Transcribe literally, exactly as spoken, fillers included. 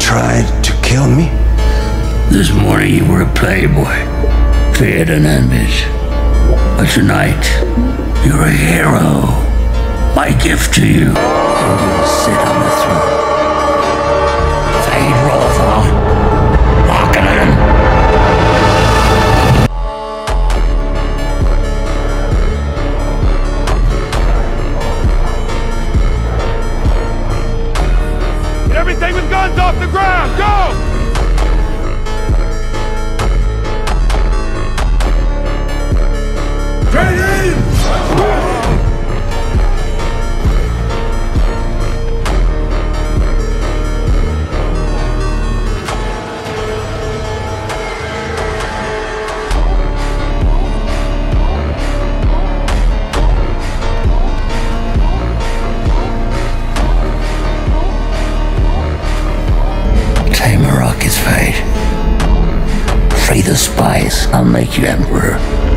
tried to kill me? This morning you were a playboy, feared and envied. But tonight, you're a hero. My gift to you. And you'll sit on the throne. Fade Rothan. Harkonnen. Get everything with guns off the ground! Go! Tamarok is fate. Free the spies, I'll make you emperor.